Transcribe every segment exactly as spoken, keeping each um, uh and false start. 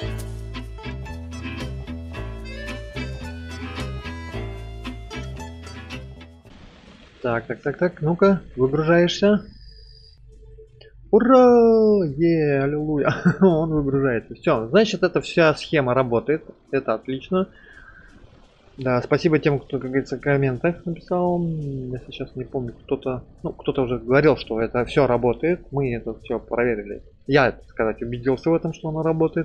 Так, так, так, так, ну-ка, выгружаешься. Ура! Е, аллилуйя! Он выгружается. Все, значит, эта вся схема работает. Это отлично. Да, спасибо тем, кто, как говорится, в комментах написал. Я сейчас не помню, кто-то, ну, кто-то уже говорил, что это все работает. Мы это все проверили. Я, так сказать, убедился в этом, что оно работает.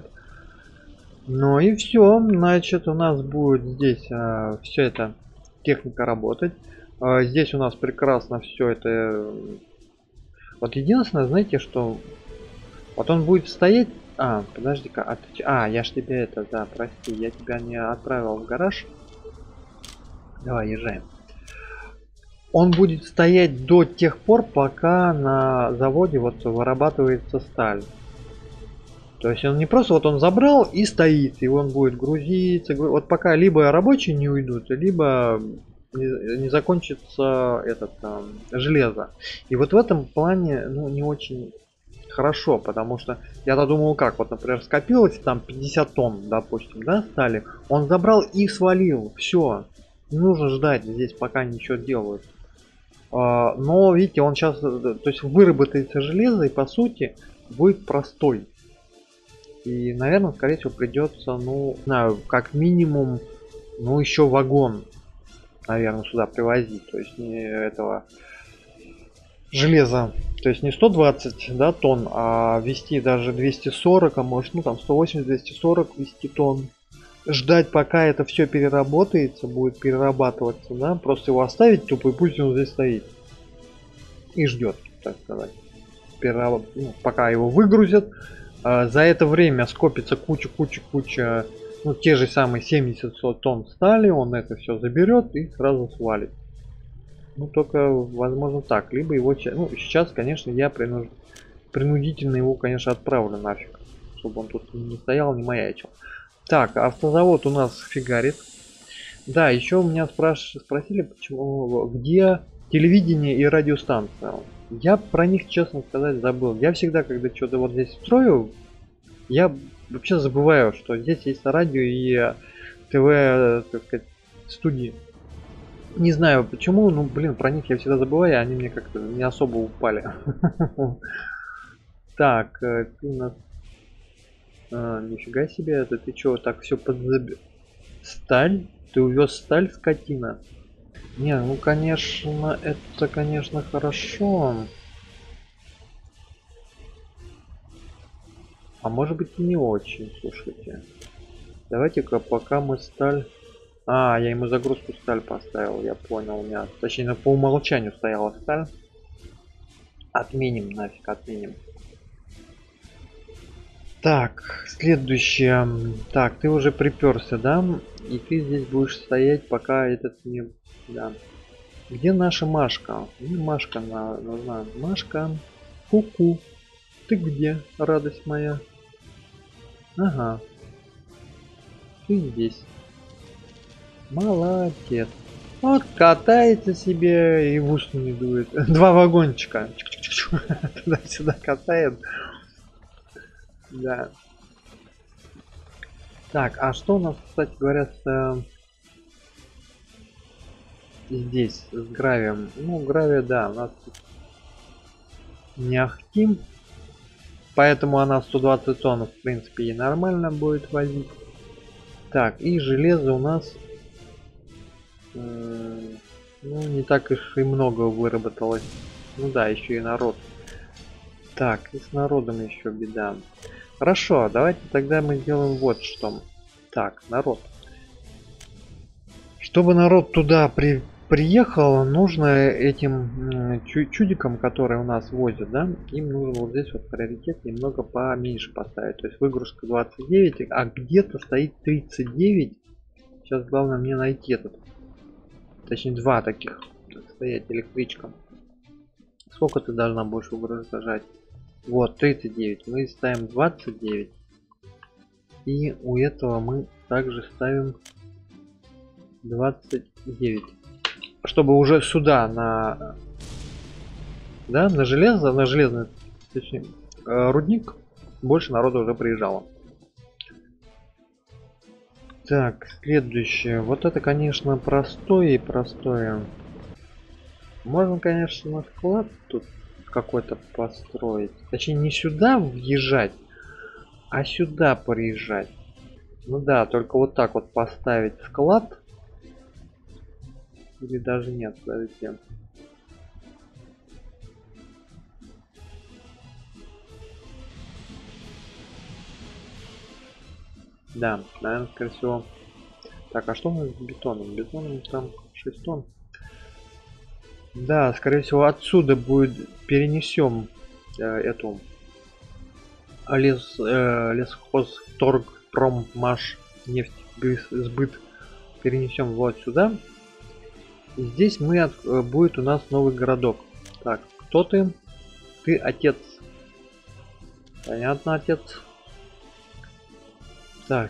Ну и все, значит, у нас будет здесь а, все это техника работать. А, здесь у нас прекрасно все это. Вот единственное, знаете, что вот он будет стоять. А, подожди-ка, а, ты... а, я ж тебе это, да, прости, я тебя не отправил в гараж. Давай, езжаем. Он будет стоять до тех пор, пока на заводе вот вырабатывается сталь. То есть он не просто вот он забрал и стоит, и он будет грузиться. Вот пока либо рабочие не уйдут, либо не, не закончится этот там, железо. И вот в этом плане, ну, не очень хорошо, потому что я-то думал, как вот, например, скопилось там пятьдесят тонн, допустим, да, стали. Он забрал и свалил, все. Не нужно ждать здесь, пока ничего делают. А, но видите, он сейчас, то есть выработается железо и по сути будет простой. И, наверное, скорее всего, придется, ну, не знаю, как минимум, ну, еще вагон, наверное, сюда привозить. То есть не этого железа, то есть не сто двадцать, да, тонн, а вести даже двести сорок, а может, ну, там сто восемьдесят двести сорок вести тонн. Ждать, пока это все переработается, будет перерабатываться, да, просто его оставить тупо, и пусть он здесь стоит. И ждет, так сказать. Перераб... Ну, пока его выгрузят. За это время скопится куча-куча-куча, ну, те же самые семьдесят тонн стали, он это все заберет и сразу свалит. Ну, только, возможно, так. Либо его, ну, сейчас, конечно, я принуж... принудительно его, конечно, отправлю нафиг, чтобы он тут не стоял, не маячил. Так, автозавод у нас фигарит. Да, еще у меня спраш... спросили, почему, где телевидение и радиостанция. Я про них, честно сказать, забыл. Я всегда, когда что-то вот здесь строю, я вообще забываю, что здесь есть радио и ТВ, так сказать, студии. Не знаю почему, ну, блин, про них я всегда забываю, они мне как-то не особо упали. Так, ты у нас... Нифига себе, это ты чего, так все подзаби... Сталь? Ты увез сталь, скотина? Не, ну, конечно, это, конечно, хорошо. А может быть и не очень, слушайте. Давайте-ка, пока мы сталь... А, я ему загрузку сталь поставил, я понял. У меня, точнее, по умолчанию стояла сталь. Отменим, нафиг, отменим. Так, следующее. Так, ты уже приперся, да? И ты здесь будешь стоять, пока этот не... Да. Где наша Машка? Мне Машка нужна. Машка. Ку-ку. Ты где, радость моя? Ага. Ты здесь. Молодец. Вот катается себе и в ус не дует. Два вагончика. Туда-сюда катает. Да. Так, а что у нас, кстати говоря, с... здесь, с гравием? Ну, гравия, да, у нас не ахтим. Поэтому она сто двадцать тонн, в принципе, и нормально будет возить. Так, и железо у нас... Э, ну, не так уж и много выработалось. Ну да, еще и народ. Так, и с народом еще беда. Хорошо, давайте тогда мы сделаем вот что. Так, народ. Чтобы народ туда при, приехал, нужно этим чудикам, которые у нас возят, да, им нужно вот здесь вот приоритет немного поменьше поставить. То есть выгрузка двадцать девять, а где-то стоит тридцать девять. Сейчас главное мне найти этот. Точнее, два таких стоять электричкам. Сколько ты должна будешь выгружать? Вот, тридцать девять. Мы ставим двадцать девять. И у этого мы также ставим двадцать девять. Чтобы уже сюда на... Да, на железо, на железный, точнее, рудник больше народу уже приезжало. Так, следующее. Вот это, конечно, простое и простое. Можно, конечно, склад тут какой-то построить. Точнее, не сюда въезжать, а сюда приезжать. Ну да, только вот так вот поставить склад. Или даже нет, подождите. Да, наверное, скорее всего. Так, а что у нас с бетоном? Бетоном там шесть тонн. Да, скорее всего, отсюда будет перенесем э, эту лес, э, лесхозторг, проммаш, нефть, сбыт. Перенесем вот сюда. И здесь мы от, э, будет у нас новый городок. Так, кто ты? Ты отец. Понятно, отец. Так.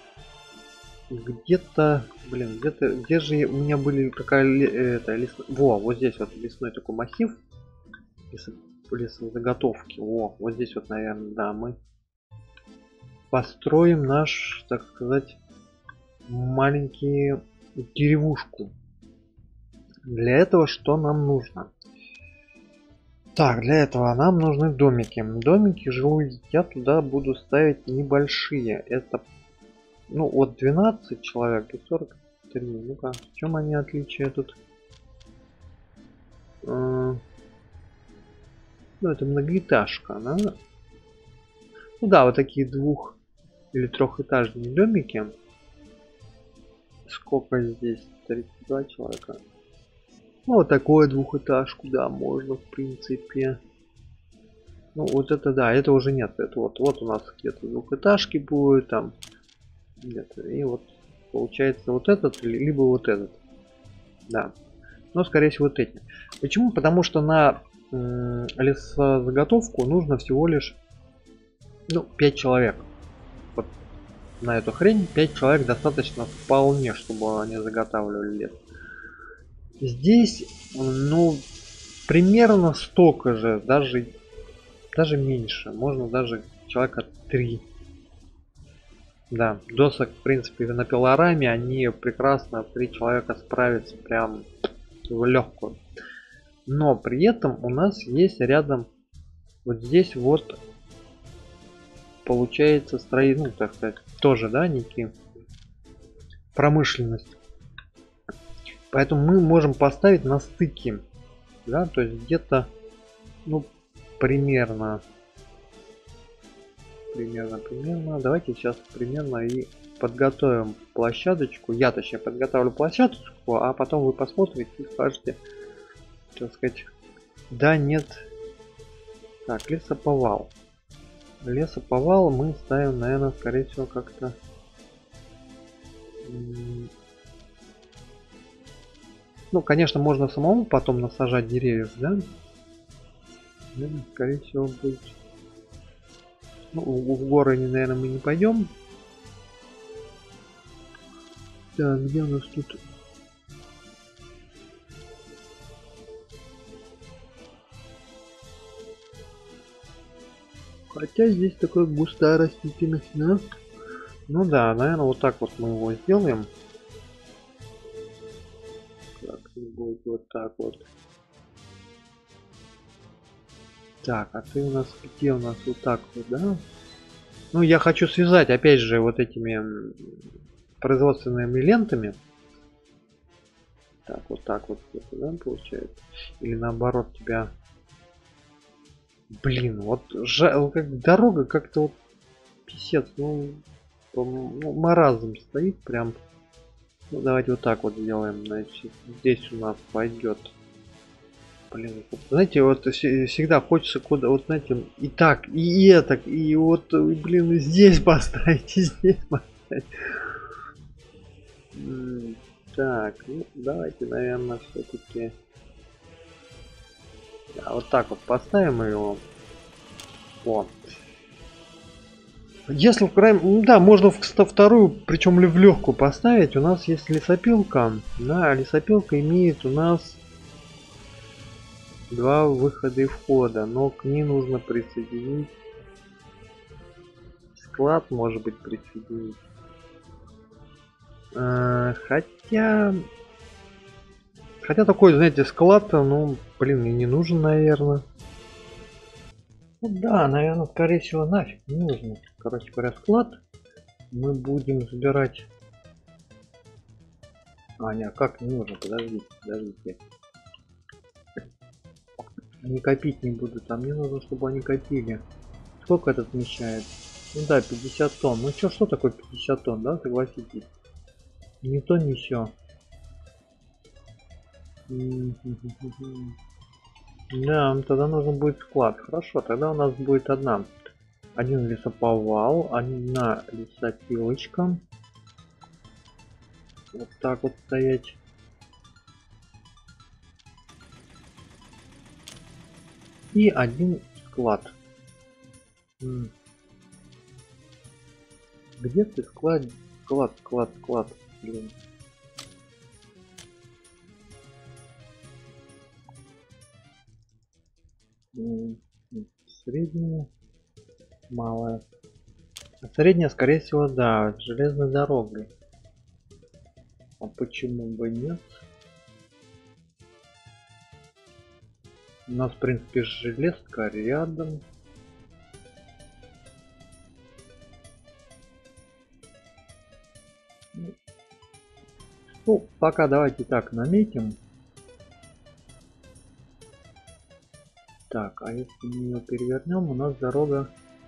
Где-то, блин, где-то, где же у меня были какая это лес... Во, вот здесь вот лесной такой массив. Лес, лесозаготовки. Во, вот здесь вот, наверное, да, мы построим наш, так сказать, маленький деревушку. Для этого что нам нужно? Так, для этого нам нужны домики. Домики жилые я туда буду ставить небольшие. Это, ну, от двенадцати человек и сорок три. Ну-ка, в чем они отличия тут? Ну, это многоэтажка, да? Ну да, вот такие двух- или трехэтажные домики. Сколько здесь? тридцать два человека. Ну, вот такую двухэтажку, да, можно, в принципе. Ну, вот это, да, это уже нет. Это вот, вот у нас где-то двухэтажки будет, там. Нет, и вот получается вот этот, либо вот этот. Да. Но, скорее всего, вот эти. Почему? Потому что на м, лесозаготовку нужно всего лишь, ну, пять человек. Вот на эту хрень пять человек достаточно вполне, чтобы они заготавливали лес. Здесь, ну, примерно столько же, даже, даже меньше. Можно даже человека три. Да, досок, в принципе, на пилораме они прекрасно, три человека справятся прям в легкую. Но при этом у нас есть рядом, вот здесь вот, получается, строить, ну, так сказать, тоже, да, некие промышленность. Поэтому мы можем поставить на стыке, да, то есть где-то, ну, примерно, примерно, примерно, давайте сейчас примерно и подготовим площадочку. Я, точнее, подготовлю площадочку, а потом вы посмотрите и скажете, так сказать, да, нет. Так, лесоповал. Лесоповал мы ставим, наверное, скорее всего, как-то... Ну, конечно, можно самому потом насажать деревьев, да? Наверное, скорее всего, будет... Ну, в, в горы, наверное, мы не пойдем. Так, где у нас тут... Хотя здесь такая густая растительность, да? Ну да, наверное, вот так вот мы его сделаем. Так, будет вот так вот. Так, а ты у нас где у нас вот так вот, да? Ну, я хочу связать, опять же, вот этими производственными лентами. Так, вот так вот, да, получается? Или наоборот тебя... Блин, вот жа... как дорога как-то вот писец, ну, ну, маразм стоит прям. Ну, давайте вот так вот сделаем, значит, здесь у нас пойдет. Блин, вот, знаете, вот всегда хочется куда, вот знаете, и так, и это, и вот, блин, и здесь поставить, и здесь поставить. Так, ну давайте, наверное, все-таки да, вот так вот поставим его. О. Если в крайнем, ну да, можно в вторую, причем в легкую поставить. У нас есть лесопилка. Да, лесопилка имеет у нас два выхода и входа, но к ней нужно присоединить склад, может быть, присоединить. Э, хотя... Хотя такой, знаете, склад, ну, блин, мне не нужен, наверное. Ну да, наверное, скорее всего, нафиг не нужно. Короче говоря, склад. Мы будем забирать... А, не, как не нужно? Подождите, подождите. Они копить не будут, а мне нужно, чтобы они копили. Сколько это вмещает? Ну да, пятьдесят тонн. Ну чё, что такое пятьдесят тонн, да, согласитесь? Ни то, ни сё. Да, тогда нужен будет склад. Хорошо, тогда у нас будет одна. Один лесоповал, одна лесопилочка. Вот так вот стоять. И один склад. М. Где ты склад? Склад, склад, склад. Блин. Средняя, малая. А средняя, скорее всего, да, с железной дорогой. А почему бы нет? У нас, в принципе, железка рядом. Ну, пока давайте так наметим. Так, а если мы ее перевернем, у нас дорога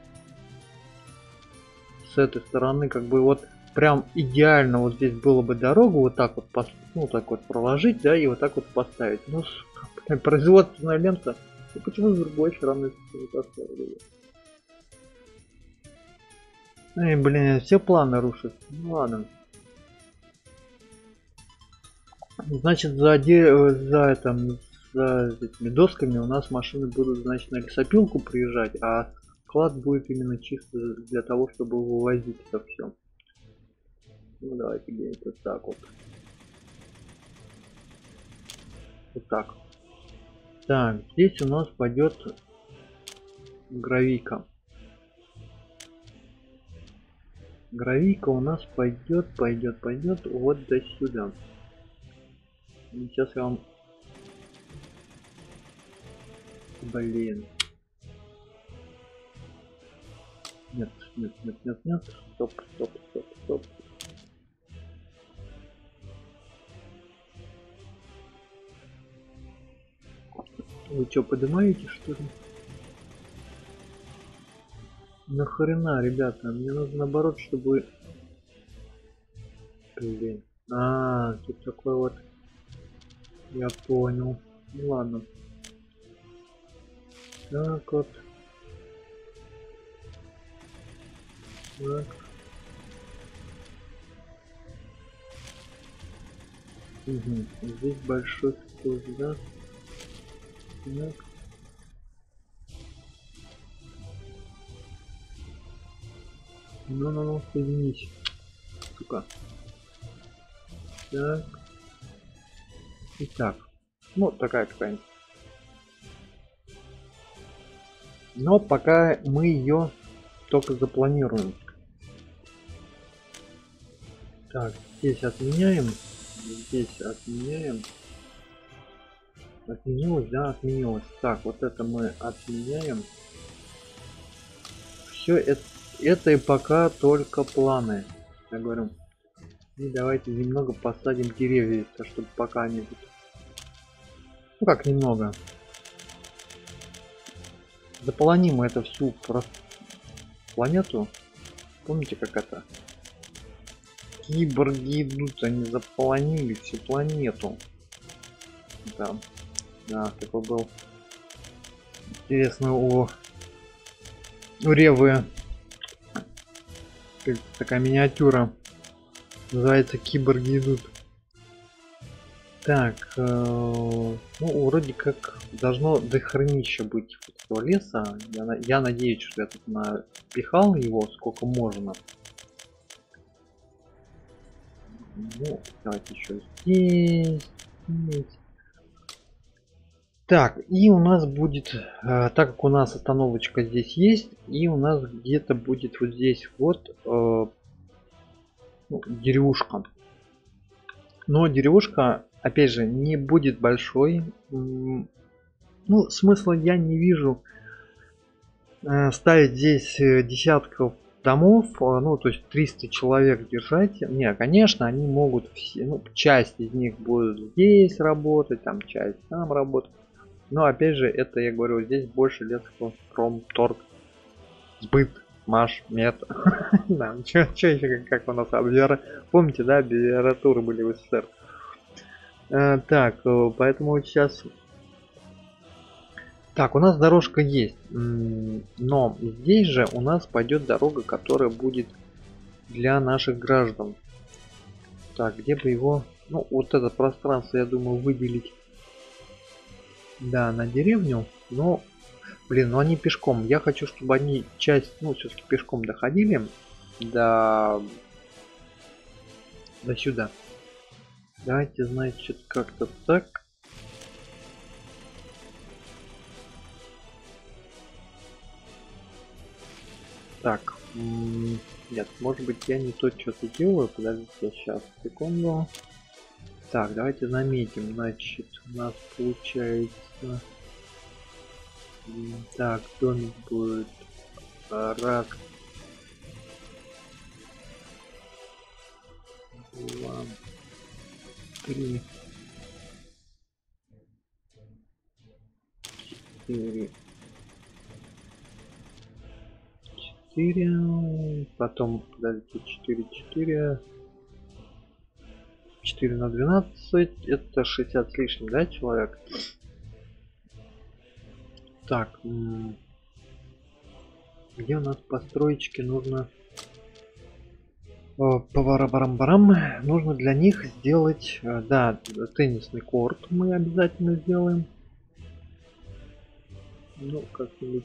с этой стороны, как бы вот прям идеально вот здесь было бы дорогу вот так вот, ну так вот проложить, да, и вот так вот поставить. Ну, производственная лента. И почему с другой стороны вот оставили? Эй, блин, все планы рушат. Ну ладно. Значит, за, за это, за этими досками у нас машины будут, значит, на лесопилку приезжать, а склад будет именно чисто для того, чтобы вывозить это все. Ну давайте где-нибудь вот так вот. Вот так. Так, здесь у нас пойдет гравийка. Гравийка у нас пойдет, пойдет, пойдет вот до сюда. И сейчас я вам... Блин. Нет, нет, нет, нет, нет. Стоп, стоп, стоп, стоп. Вы что, поднимаете, что ли? Нахрена, ребята? Мне нужно наоборот, чтобы... Блин. А, тут такой вот... Я понял. Ну ладно. Так вот. Так. Угу. Здесь большой вкус, да? Так. Ну-ну-ну, соединись. Сука. Так. Итак. Ну, такая какая-нибудь. Но пока мы ее только запланируем. Так, здесь отменяем. Здесь отменяем. Отменилось, да, отменилось. Так, вот это мы отменяем. Все это, это и пока только планы. Я говорю. И давайте немного посадим деревья, чтобы пока они... Ну как немного. Заполоним это всю планету. Помните, как это? Киборги идут, они заполонили всю планету. Да, да, такой был интересно у, у Ревы. Такая миниатюра. Называется «Киборги идут». Так, э, ну вроде как должно дохренища быть этого леса. Я, я надеюсь, что я тут напихал его сколько можно. Ну, давайте еще здесь, здесь. Так, и у нас будет, э, так как у нас остановочка здесь есть, и у нас где-то будет вот здесь вот э, ну, деревушка. Но деревушка, опять же, не будет большой. М, Ну, смысла я не вижу э, ставить здесь э, десятков домов, э, ну, то есть триста человек держать. Не, конечно, они могут все, ну, часть из них будут здесь работать, там часть там работать. Но опять же, это я говорю, здесь больше летского промторг, сбыт, маш, мет. Да, что еще, как у нас обвера. Помните, да, аббревиатуры были в СССР. Э, Так, э, поэтому сейчас. Так, у нас дорожка есть, м, но здесь же у нас пойдет дорога, которая будет для наших граждан. Так, где бы его, ну, вот это пространство, я думаю, выделить, да, на деревню, но, блин, ну они пешком. Я хочу, чтобы они часть, ну, все-таки пешком доходили до, до сюда. Давайте, значит, как-то так. Так, м, нет, может быть я не то что-то делаю. Подождите, сейчас, секунду. Так, давайте наметим. Значит, у нас получается. м, Так, домик будет а, раз, два, три, четыре, четыре. Потом, подождите, четыре, четыре. четыре на двенадцать. Это шестьдесят с лишним, да, человек? Так, м, где у нас построечки нужно? Паварабарам-барам. Нужно для них сделать, э, да, теннисный корт мы обязательно сделаем. Ну, как-нибудь.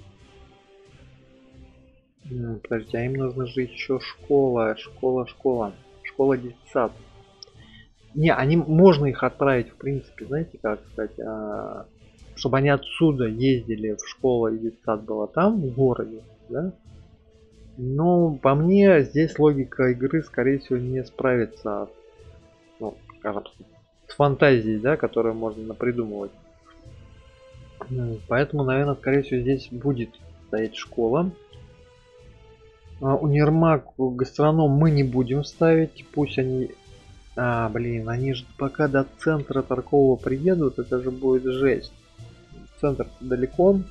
М, Подожди, а им нужно же еще школа, школа, школа, школа детсад. Не, они можно их отправить, в принципе, знаете, как сказать, а, чтобы они отсюда ездили в школу и детсад было там, в городе, да? Но по мне здесь логика игры, скорее всего, не справится, ну, скажем, с фантазией, да, которую можно придумывать. Поэтому, наверное, скорее всего, здесь будет стоять школа. А, универмаг, гастроном мы не будем ставить. Пусть они... А, блин, они же пока до центра торгового приедут, это же будет жесть. Центр далеко.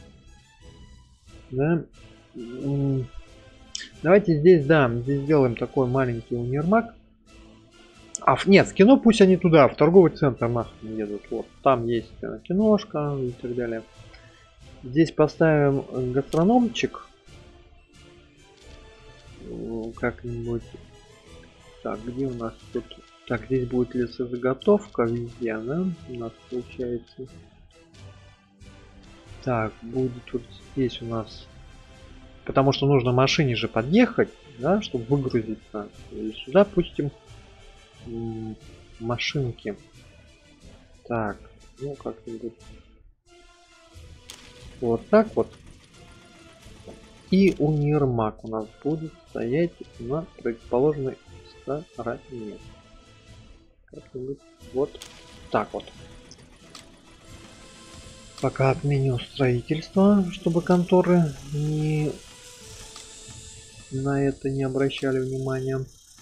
Да? М, Давайте здесь, да, здесь сделаем такой маленький универмаг. А, нет, в кино пусть они туда, в торговый центр нахрен едут. Вот, там есть киношка и так далее. Здесь поставим гастрономчик. Как-нибудь. Так, где у нас тут? Так, здесь будет лесозаготовка везде, да? У нас получается. Так, будет вот здесь у нас. Потому что нужно машине же подъехать, да, чтобы выгрузиться. И сюда пустим машинки. Так, ну как-нибудь. Вот так вот. И универмаг у нас будет стоять на предположенной стороне. Как-нибудь вот так вот. Пока отменю строительство, чтобы конторы не на это не обращали внимания.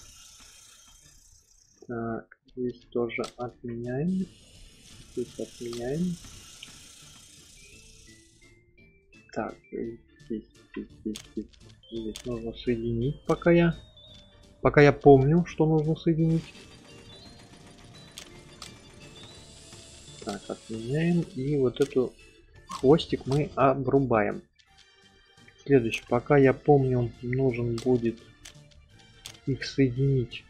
Так, здесь тоже отменяем. Здесь отменяем. Так, здесь, здесь, здесь, здесь, здесь нужно соединить, пока я пока я помню, что нужно соединить. Так, отменяем. И вот эту хвостик мы обрубаем. Следующий, пока я помню, нужен будет их соединить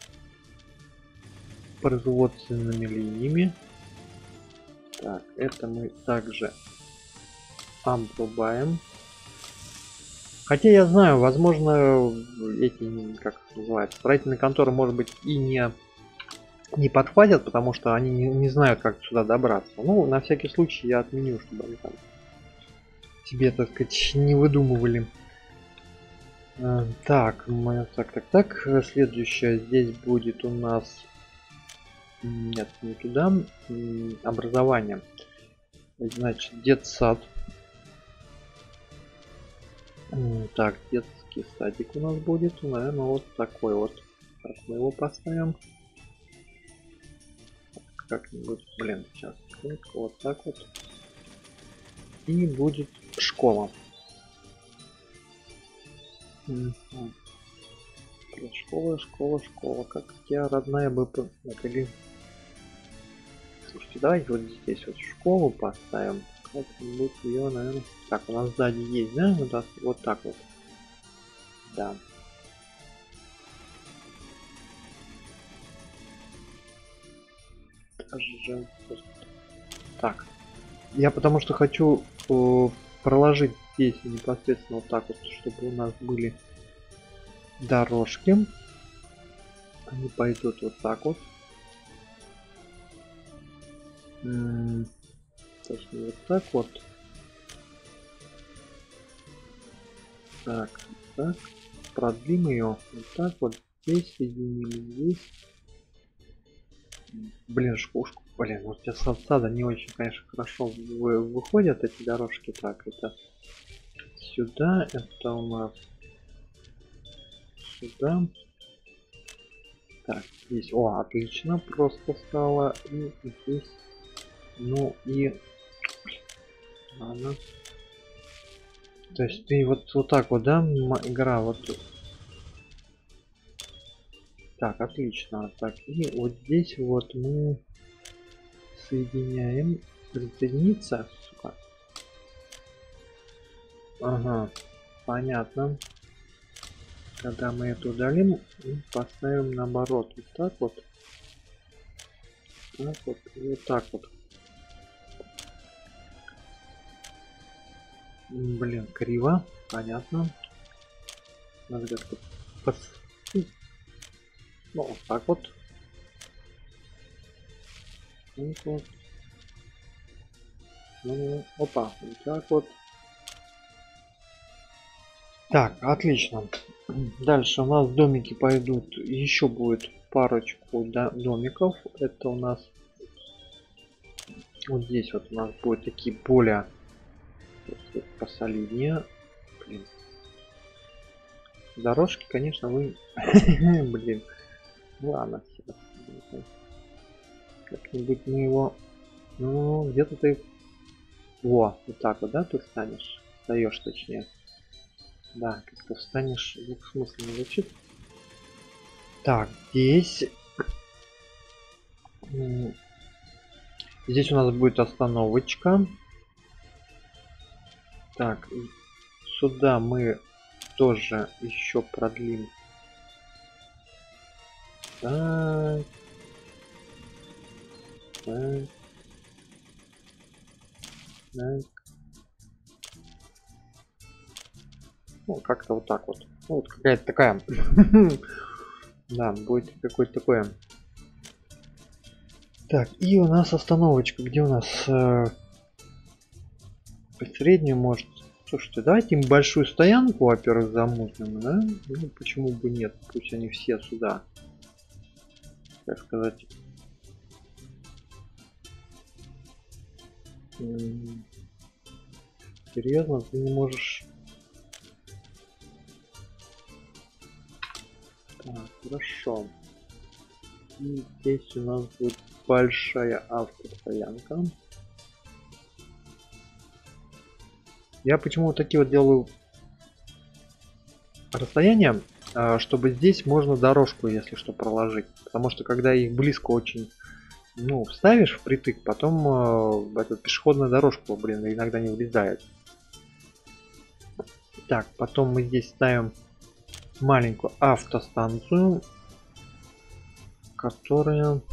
производственными линиями. Так, это мы также обрубаем. Хотя я знаю, возможно, эти, как называется, строительные конторы, может быть, и не не подхватят, потому что они не, не знают, как сюда добраться. Ну, на всякий случай я отменю, чтобы они там себе, так сказать, не выдумывали. Так, мы, так, так, так. Следующее здесь будет у нас Нет, не туда. Образование. Значит, детсад. Так, детский садик у нас будет. Наверное, вот такой вот. Так, мы его поставим. Как-нибудь, блин, сейчас. Вот так вот. И будет школа. Школа, школа, школа. Как я родная бы накали. Слушайте, давайте вот здесь вот школу поставим. Как-нибудь ее, наверное. Так, у нас сзади есть, да? Вот, вот так вот. Да. Даже... Так. Я потому что хочу о, проложить здесь непосредственно вот так вот, чтобы у нас были дорожки. Они пойдут вот так вот. М-м, точнее, вот так вот. Так, так. Продлим ее. Вот так вот. Здесь соединим, здесь. Блин, шкушку. Блин, вот сейчас с сада не очень, конечно, хорошо вы, выходят эти дорожки. Так, это сюда, это у нас сюда. Так, здесь, о, отлично, просто стало. И здесь, ну и ладно. То есть ты вот вот так вот, да, игра вот тут. Так, отлично. Так, и вот здесь вот мы соединяем. Присоединиться, сука. Ага, понятно. Когда мы это удалим, поставим наоборот. Вот так вот. Так вот. И вот так вот. Блин, криво. Понятно. Надо как-то пос... Ну, вот так вот. Вот, вот. Ну, опа, вот так вот. Так, отлично. Дальше у нас домики пойдут. Еще будет парочку домиков. Это у нас вот здесь вот у нас будет такие более посолиднее. Блин. Дорожки, конечно, вы... Блин. Ладно. Как-нибудь мы его... Ну, где-то ты... Во, вот так вот, да, ты встанешь? Встаешь, точнее. Да, как-то встанешь, звук смысла не звучит. Так, здесь... Здесь у нас будет остановочка. Так, сюда мы тоже еще продлим. Так. Так. Так. Ну, как-то вот так вот. Ну, вот какая-то такая. Да, будет какое-то такое. Так, и у нас остановочка. Где у нас э, среднюю может. Слушайте, давайте им большую стоянку, во-первых, замутим, да? Ну, почему бы нет? Пусть они все сюда. Так сказать. Серьезно, ты не можешь. Так, хорошо. И здесь у нас будет большая автостоянка. Я почему вот такие вот делаю расстояния, чтобы здесь можно дорожку, если что, проложить. Потому что когда их близко очень, ну, вставишь впритык, потом э, эта пешеходная дорожка, блин, иногда не влезает. Так, потом мы здесь ставим маленькую автостанцию, которая...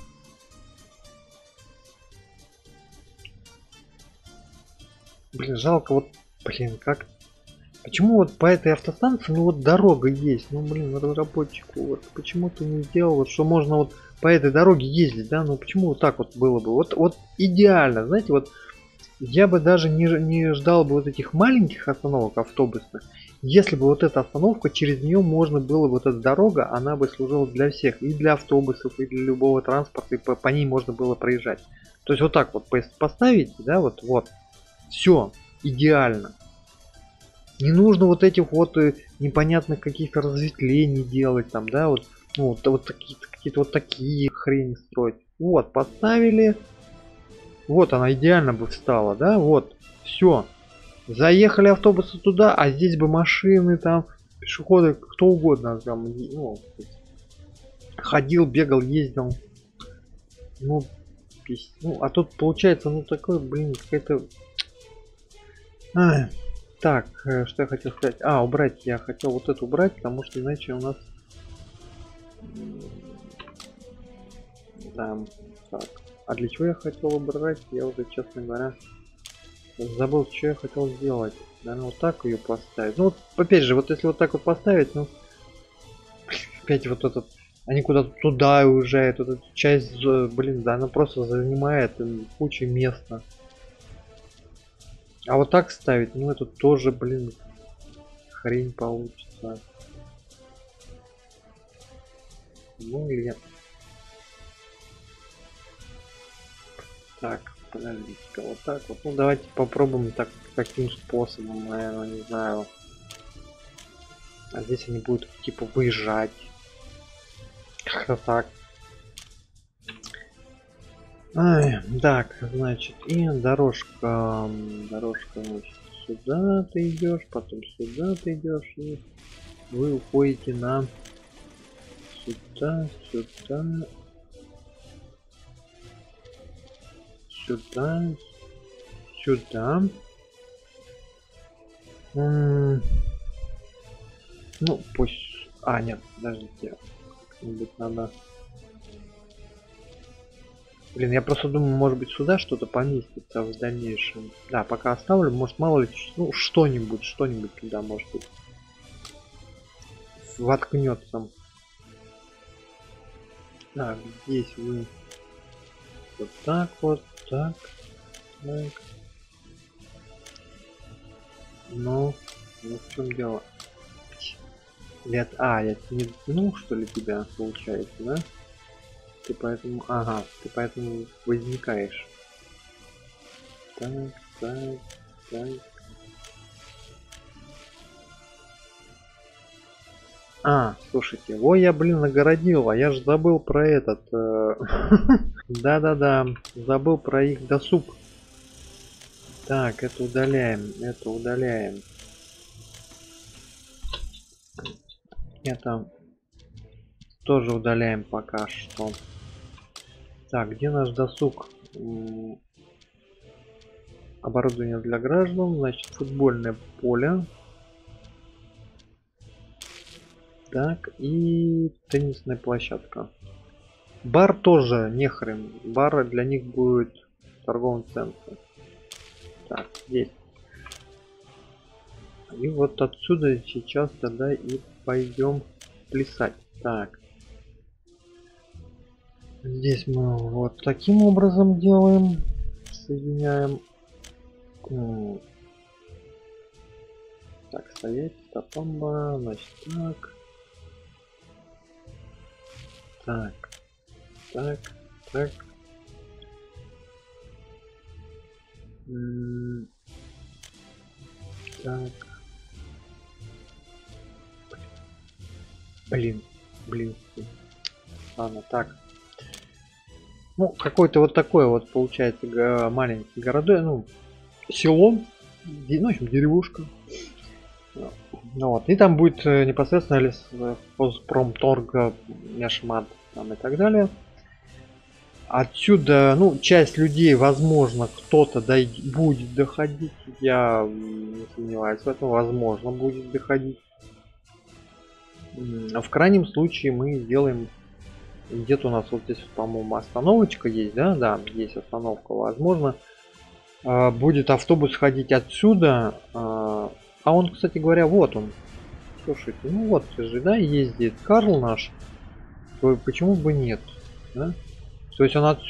Блин, жалко, вот, блин, как... Почему вот по этой автостанции, ну вот дорога есть, ну блин, разработчику, вот почему ты не сделал, вот, что можно вот по этой дороге ездить, да, ну почему вот так вот было бы, вот, вот идеально, знаете, вот я бы даже не, не ждал бы вот этих маленьких остановок автобусных, если бы вот эта остановка, через нее можно было, вот эта дорога, она бы служила для всех, и для автобусов, и для любого транспорта, и по, по ней можно было проезжать. То есть вот так вот поставить, да, вот, вот, все, идеально. Не нужно вот этих вот непонятных каких-то разветвлений делать там, да, вот, ну, вот, вот какие-то какие-то вот такие хрени строить. Вот, поставили, вот она идеально бы встала, да, вот, все. Заехали автобусы туда, а здесь бы машины, там, пешеходы, кто угодно там, ну, ходил, бегал, ездил. Ну, пись... ну, а тут получается, ну, такой, блин, какая-то... А, так, что я хотел сказать? А, убрать, я хотел вот это убрать, потому что иначе у нас... Да, так. А для чего я хотел убрать, я уже, честно говоря, забыл, что я хотел сделать. Наверное, вот так ее поставить. Ну, вот, опять же, вот если вот так вот поставить, ну, опять вот этот, они куда-то туда уезжают, вот эта часть, блин, да, она просто занимает кучу места. А вот так ставить, ну, это тоже, блин, хрень получится. Ну, или нет. Так, подождите-ка, вот так вот. Ну, давайте попробуем так, каким способом, наверное, не знаю. А здесь они будут, типа, выезжать. Как-то так. Ай, так, значит, и дорожка. Дорожка, значит, сюда ты идешь, потом сюда ты идешь, и вы уходите на сюда, сюда, сюда, сюда. М-м, ну, пусть... А, нет, подождите. Как-нибудь надо... Блин, я просто думаю, может быть, сюда что-то поместится в дальнейшем. Да, пока оставлю, может, мало ли, ну, что-нибудь, что-нибудь туда, может быть, воткнется. Так, здесь вы вот так вот, так, так. Ну, ну в чем дело? Лет, а, я не дотянул, что ли, тебя, получается, да? Ты поэтому, ага, ты поэтому возникаешь. Так, так, так. А, слушайте, ой, я, блин, нагородил, а я же забыл про этот. Да-да-да, забыл про их досуг. Так, это удаляем, это удаляем. Это тоже удаляем пока что. Так, где наш досуг? Оборудование для граждан, значит, футбольное поле. Так, и теннисная площадка. Бар тоже не хрен. Бар для них будет в торговом центре. Так, здесь. И вот отсюда сейчас тогда и пойдем плясать. Так. Здесь мы вот таким образом делаем. Соединяем. Так, стоять. Стопамба. Значит, так. Так. Так. Так. М-м так. Блин. Блин. Ладно, так. Ну, какой-то вот такой вот получается маленький городок, ну, село, ну, в общем, деревушка. Ну, вот. И там будет непосредственно леспромторг, Мяшмат там и так далее. Отсюда, ну, часть людей, возможно, кто-то дой будет доходить. Я не сомневаюсь в этом, возможно, будет доходить. В крайнем случае мы сделаем где-то у нас вот здесь, по-моему, остановочка есть, да? Да, есть остановка, возможно. Будет автобус ходить отсюда. А он, кстати говоря, вот он. Слушайте, ну вот же, да, ездит Карл наш. То почему бы нет? Да? То есть он от,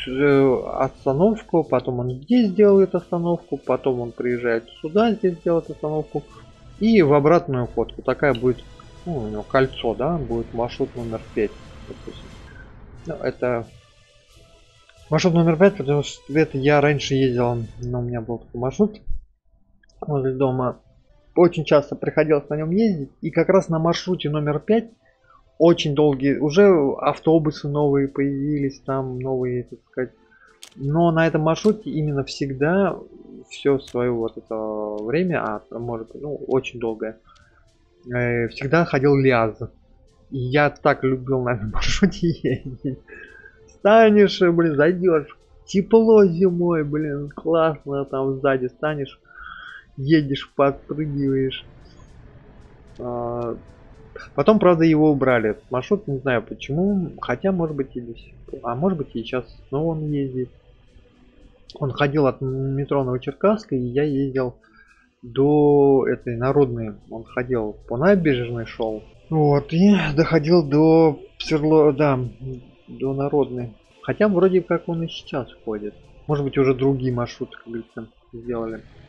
остановку, потом он здесь делает остановку, потом он приезжает сюда, здесь делает остановку. И в обратную ходку. Такая будет, ну, у него кольцо, да, будет маршрут номер пять. Допустим. Ну, это маршрут номер пять, потому что это я раньше ездил, но у меня был такой маршрут возле дома. Очень часто приходилось на нем ездить. И как раз на маршруте номер пять очень долгие, уже автобусы новые появились, там новые, так сказать. Но на этом маршруте именно всегда все свое вот это время, а может быть, ну, очень долгое, э, всегда ходил ляз. И я так любил на этом маршруте ездить. Станешь, блин, зайдешь, тепло зимой, блин, классно, там сзади станешь, едешь, подпрыгиваешь. А, потом, правда, его убрали. Маршрут, не знаю почему, хотя, может быть, и здесь, а может быть, и сейчас снова он ездит. Он ходил от метро Новочеркасска, и я ездил до этой Народной. Он ходил по набережной, шел. Вот, и доходил до Сверло, да, до Народной. Хотя вроде как он и сейчас ходит. Может быть, уже другие маршруты, как говорится, сделали.